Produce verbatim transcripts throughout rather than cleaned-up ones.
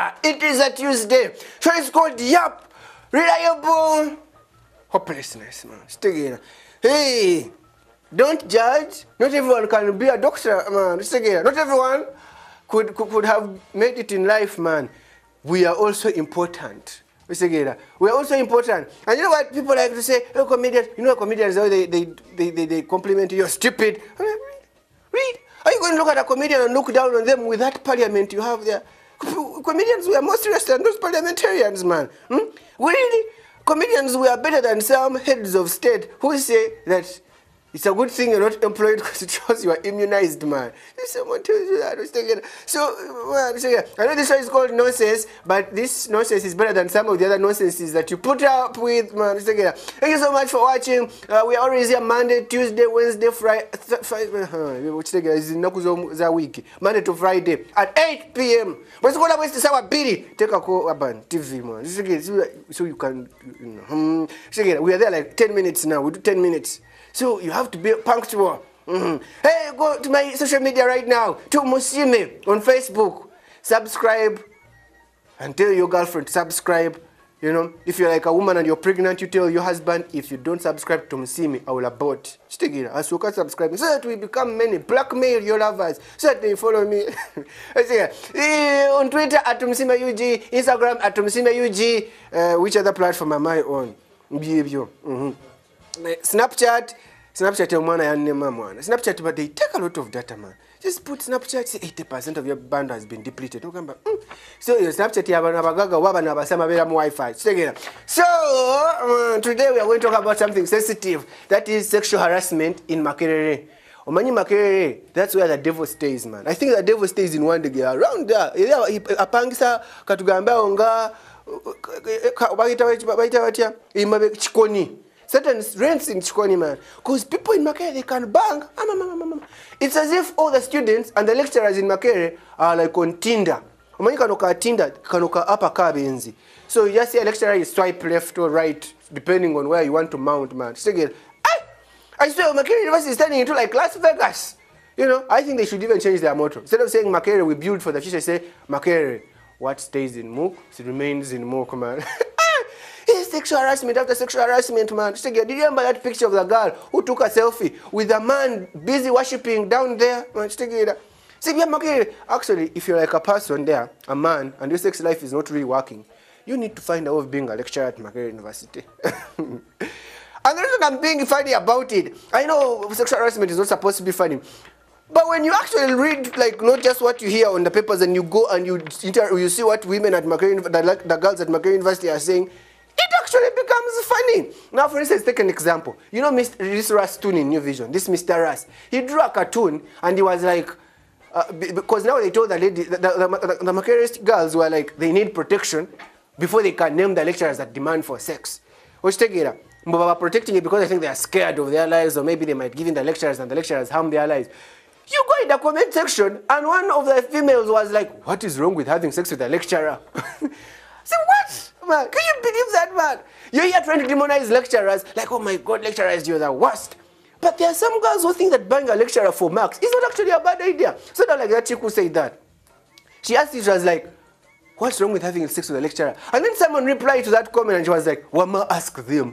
lecturer. It is a Tuesday. So it's called Yap. Reliable hopelessness, man. Stick it. Hey, don't judge. Not everyone can be a doctor, man. Stick it. Not everyone could, could, could have made it in life, man. We are also important. We are also important. And you know what people like to say? Oh, comedians, you know comedians, they, they, they, they, they compliment you, you're stupid. I mean, read, read. Are you going to look at a comedian and look down on them with that parliament you have there? Comedians were more serious than those parliamentarians, man. Hmm? Really? Comedians were better than some heads of state who say that it's a good thing you're not employed because it shows you are immunized, man. If someone tells you that, so, man, I know this show is called nonsense, but this nonsense is better than some of the other nonsenses that you put up with, man. Thank you so much for watching. Uh, we are always here Monday, Tuesday, Wednesday, Friday, which is in week, Monday to Friday at eight p m But it's going to waste our Billy. Take a call about T V, man. So you can, you know, we are there like ten minutes now. We do ten minutes. So you have to be punctual. Mm-hmm. Hey, go to my social media right now. To Musime on Facebook. Subscribe. And tell your girlfriend, subscribe. You know, if you're like a woman and you're pregnant, you tell your husband, if you don't subscribe to Musime, I will abort. Stick it. As you can subscribe. So that we become many. Blackmail your lovers. So that they follow me. On Twitter, at Musime U G. Instagram, at Musime U G. Uh, which other platform am I on? Mm-hmm. Snapchat, Snapchat your man and mama. Snapchat, but they take a lot of data, man. Just put Snapchat, say eighty percent of your band has been depleted. Mm. So your Snapchat, you have Wi-Fi. So uh, today we are going to talk about something sensitive. That is sexual harassment in Makerere. Omani Makerere, that's where the devil stays, man. I think the devil stays in one day around there. Apangisa katugamba onga imabe chikoni. Certain rents in Chikoni, man. Because people in Makerere, they can bang. It's as if all the students and the lecturers in Makerere are like on Tinder. Omani kanoka Tinder, kanoka upper benzi. So you just see a lecturer, you swipe left or right, depending on where you want to mount, man. Again, I, I swear, Makerere University is turning into like Las Vegas. You know, I think they should even change their motto. Instead of saying Makerere, we build for the future, say Makerere, what stays in Mook, it remains in Mook, man. Sexual harassment after sexual harassment, man. Do you remember that picture of the girl who took a selfie with a man busy worshipping down there? Actually, if you're like a person there, a man, and your sex life is not really working, you need to find out of being a lecturer at Makerere University. And the reason I'm being funny about it, I know sexual harassment is not supposed to be funny, but when you actually read, like, not just what you hear on the papers, and you go and you inter you see what women at Makerere, the, the girls at Makerere University are saying, it actually becomes funny. Now, for instance, take an example. You know Mister this Russ Toon in New Vision, this Mister Russ. He drew a cartoon, and he was like, uh, because now they told the lady, the, the, the, the Makerere girls were like, they need protection before they can name the lecturers that demand for sex. Which take it up. But protecting it because I think they are scared of their lives, or maybe they might give in the lecturers and the lecturers harm their lives. You go in the comment section, and one of the females was like, what is wrong with having sex with a lecturer? So what? Man, can you believe that, man? You're here trying to demonize lecturers, like, oh my God, lecturers, you're the worst. But there are some girls who think that buying a lecturer for marks is not actually a bad idea. So not like that chick who said that. She asked it, she was like, what's wrong with having sex with a lecturer? And then someone replied to that comment and she was like, Wama, ask them.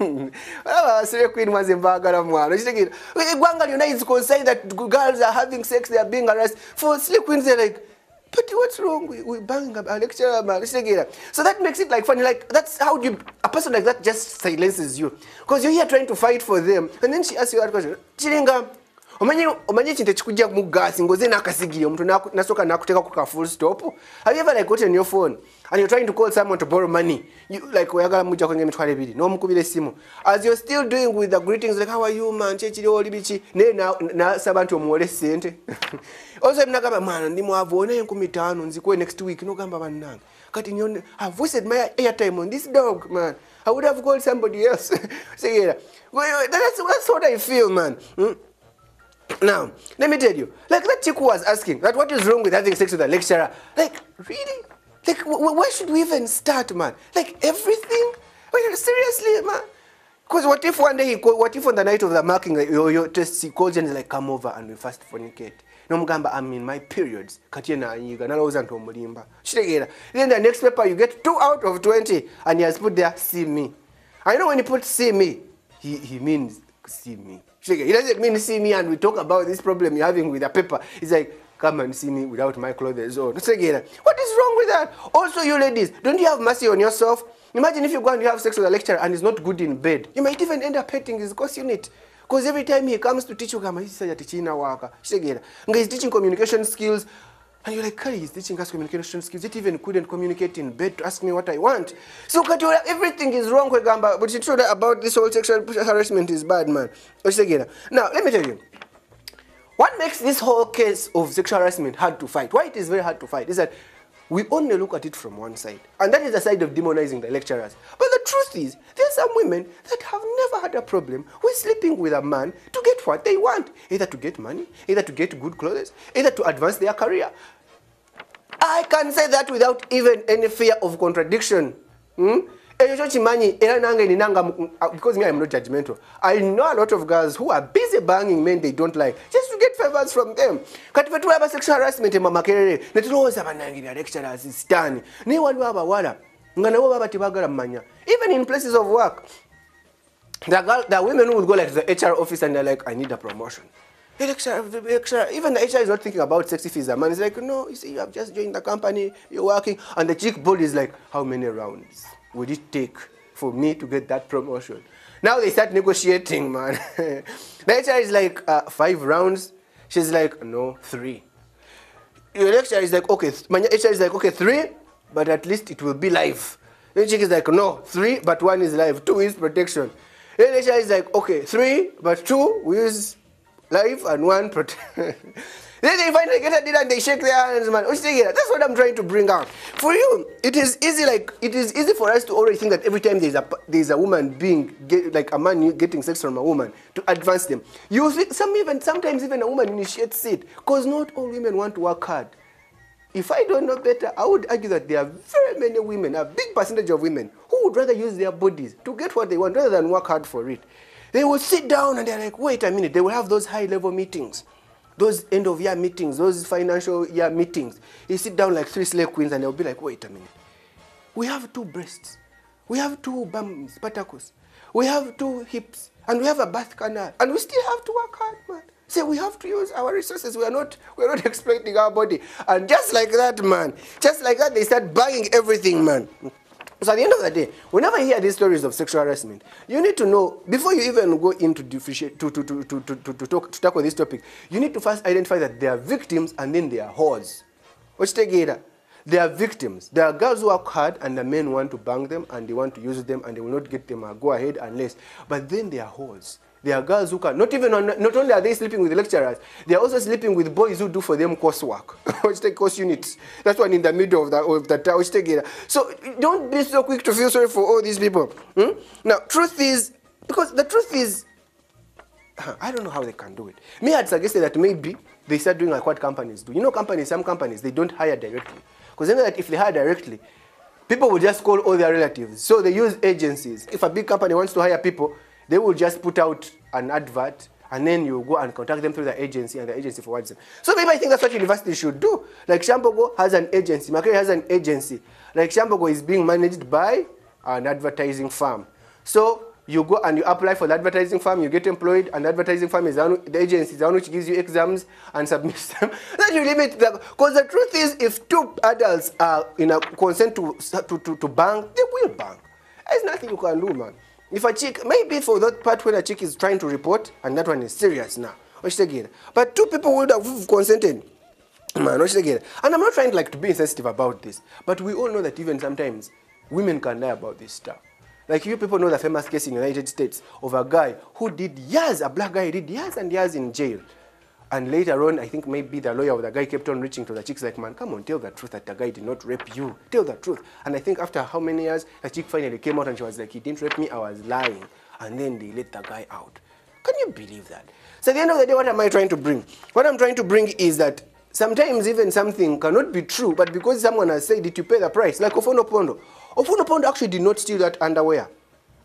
Queen was in Bagara. She's thinking, Gwangal United is concerned that girls are having sex, they are being harassed. For Slay Queens, they're like, but what's wrong with, with banging a lecturer, man? So that makes it like funny. Like, that's how you, a person like that just silences you. Because you're here trying to fight for them. And then she asks you that question. Chiringa, omanye chinte chikujja mu gas ngoze nakasigiyo mtu nasoka nakuteka kuka full stop. Have you ever like gotten your phone and you're trying to call someone to borrow money? You like oyagala muja kwenge mitwale bibiri no mukubire simu. As you're still doing with the greetings like how are you man chechiri oli bichi ne na na sabantu omuwole sente. Also mnagamba man ndi mwavona enkumi ttaano nzikwe next week no gamba bannanga. Kati nyone I've wasted my airtime on this dog, man. I would have called somebody else. Say yeah. That's that's what I feel, man. Hmm? Now, let me tell you, like that chick who was asking that what is wrong with having sex with a lecturer? Like, really? Like, where should we even start, man? Like, everything? Wait, seriously, man? Because what if one day he call, what if on the night of the marking, like, your, your test, he calls you and he's like, come over and we first fornicate. No mugamba, I'm in my periods. Katiena anyiga, naloza nto mulimba. Then the next paper you get two out of twenty and he has put there, see me. I know when he put see me, he, he means see me. He doesn't mean see me and we talk about this problem you're having with the paper. He's like, come and see me without my clothes on. What is wrong with that? Also, you ladies, don't you have mercy on yourself? Imagine if you go and you have sex with a lecturer and he's not good in bed. You might even end up hating his course unit. Because every time he comes to teach you, he's teaching communication skills. And you're like, Kari, he's teaching us communication skills. It even couldn't communicate in bed to ask me what I want. So everything is wrong with Gamba. But it's true that about this whole sexual harassment is bad, man. Now, let me tell you. What makes this whole case of sexual harassment hard to fight? Why it is very hard to fight is that we only look at it from one side. And that is the side of demonizing the lecturers. But the truth is, there are some women that have never had a problem with sleeping with a man to get what they want. Either to get money, either to get good clothes, either to advance their career. I can say that without even any fear of contradiction. Hmm? Because me, I'm not judgmental. I know a lot of girls who are busy banging men they don't like just to get favors from them. Kati have sexual harassment in mama kerere. Netuloza banangira lecturers is done. Ne waliwo abawala. Nga nabo baba tibagala manya. Even in places of work. The girl, the women who would go like to the H R office and they're like, I need a promotion. The lecturer, the lecturer, even the H R is not thinking about sex if he's a man. He's like, no, you see, you have just joined the company, you're working, and the chick body is like, how many rounds would it take for me to get that promotion? Now they start negotiating, man. The H R is like, uh, five rounds. She's like, no, three. Your lecturer is like, okay, my H R is like, okay, three, but at least it will be live. The chick is like, no, three, but one is live. Two is protection. The H R is like, okay, three, but two, we use live and one protection. Then they finally get a deal and they shake their hands, man. That's what I'm trying to bring out. For you, it is easy, like, it is easy for us to already think that every time there's a, there's a woman being, get, like a man getting sex from a woman, to advance them. You think, some even, sometimes even a woman initiates it, because not all women want to work hard. If I don't know better, I would argue that there are very many women, a big percentage of women, who would rather use their bodies to get what they want rather than work hard for it. They will sit down and they're like, wait a minute, they will have those high-level meetings. Those end-of-year meetings, those financial year meetings. You sit down like three slave queens and they'll be like, wait a minute. We have two breasts. We have two bum spartacus. We have two hips. And we have a birth canal. And we still have to work hard, man. Say we have to use our resources. We are not, we are not exploiting our body. And just like that, man, just like that, they start buying everything, man. So at the end of the day, whenever you hear these stories of sexual harassment, you need to know, before you even go into differentiate, to, to, to, to, to, to, to, talk, to tackle this topic, you need to first identify that they are victims and then they are whores. What's together? They are victims. There are girls who work hard and the men want to bang them and they want to use them and they will not get them a go ahead unless. But then they are whores. There are girls who can, not even, on, not only are they sleeping with the lecturers, they are also sleeping with boys who do for them coursework, which take course units. That's one in the middle of the, of the tower. So don't be so quick to feel sorry for all these people. Hmm? Now, truth is, because the truth is, I don't know how they can do it. Me, I'd suggested that maybe they start doing like what companies do. You know, companies, some companies, they don't hire directly. Because they know that if they hire directly, people will just call all their relatives. So they use agencies. If a big company wants to hire people, they will just put out an advert, and then you go and contact them through the agency, and the agency forwards them. So maybe I think that's what universities should do. Like Shambogo has an agency, Makerere has an agency. Like Shambogo is being managed by an advertising firm. So you go and you apply for the advertising firm, you get employed, and the advertising firm is the agency, the one which gives you exams and submits them. Then you limit the, because the truth is, if two adults are in a consent to, to, to, to bank, they will bank. There's nothing you can do, man. If a chick, maybe for that part when a chick is trying to report, and that one is serious now. But two people would have consented. Man, and I'm not trying like to be insensitive about this, but we all know that even sometimes women can lie about this stuff. Like you people know the famous case in the United States of a guy who did years, a black guy did years and years in jail. And later on, I think maybe the lawyer of the guy kept on reaching to the chicks like, man, come on, tell the truth that the guy did not rape you. Tell the truth. And I think after how many years, the chick finally came out and she was like, he didn't rape me, I was lying. And then they let the guy out. Can you believe that? So at the end of the day, what am I trying to bring? What I'm trying to bring is that sometimes even something cannot be true, but because someone has said it, you pay the price. Like Ofono Pondo. Ofono Pondo actually did not steal that underwear.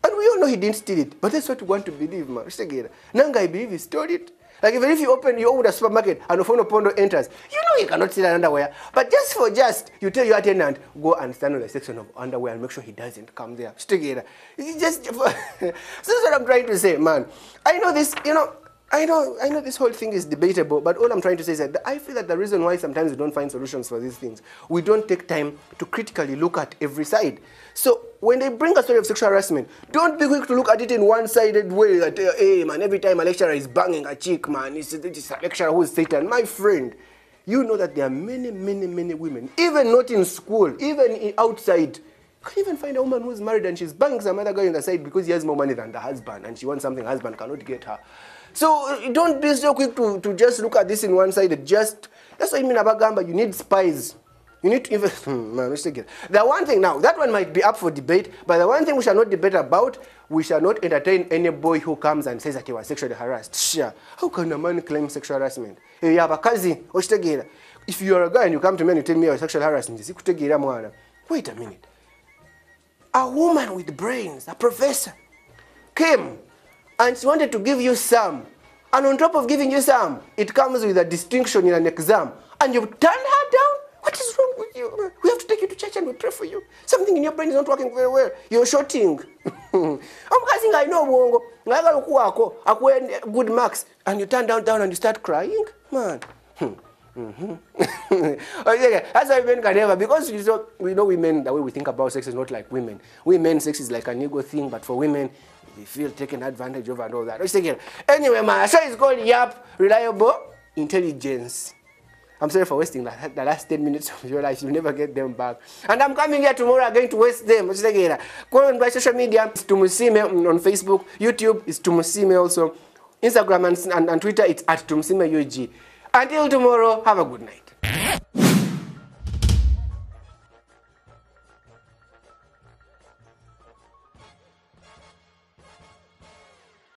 And we all know he didn't steal it. But that's what we want to believe, man. Nanga, I believe he stole it. Like even if you open your own supermarket and Ofono Pondo enters, you know you cannot steal an underwear. But just for just, you tell your attendant, go and stand on the section of underwear and make sure he doesn't come there. Together. It's just, so that's what I'm trying to say, man. I know this, you know, I know, I know this whole thing is debatable, but all I'm trying to say is that I feel that the reason why sometimes we don't find solutions for these things, we don't take time to critically look at every side. So when they bring a story of sexual harassment, don't be quick to look at it in one-sided way. That, uh, hey, man, every time a lecturer is banging a chick, man, it's, it's a lecturer who's Satan. My friend, you know that there are many, many, many women, even not in school, even in outside. You can even find a woman who's married and she's banging some other guy on the side because he has more money than the husband and she wants something the husband cannot get her. So don't be so quick to, to just look at this in one side. Just, that's what I mean about Gamba. You need spies. You need to invest. Man, let's take it. The one thing now, that one might be up for debate, but the one thing we shall not debate about, we shall not entertain any boy who comes and says that he was sexually harassed. Sure. How can a man claim sexual harassment? If you have a cousin, if you are a guy and you come to me and you tell me you're sexual harassment, wait a minute. A woman with brains, a professor, came and she wanted to give you some. And on top of giving you some, it comes with a distinction in an exam. And you've turned her down? What is wrong with you? We have to take you to church and we pray for you. Something in your brain is not working very well. You're shorting. I'm guessing I know Wongo. I good marks. And you turn down down and you start crying? Man. Mm-hmm. That's why men can never, because you know, we know women, the way we think about sex is not like women. Women, sex is like an ego thing, but for women, they feel taken advantage of and all that. Anyway, my show is called Yap Reliable Intelligence. I'm sorry for wasting the, the last ten minutes of your life. You'll never get them back. And I'm coming here tomorrow again to waste them. Go on by social media. It's Tumusime on Facebook. YouTube is Tumusime also. Instagram and, and, and Twitter, it's at Tumusime U G. Until tomorrow, have a good night.